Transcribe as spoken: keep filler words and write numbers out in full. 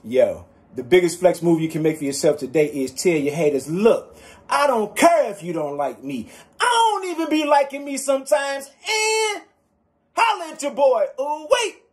Yo, the biggest flex move you can make for yourself today is tell your haters, look, I don't care if you don't like me. I don't even be liking me sometimes. And holla at your boy. Ooh, wait.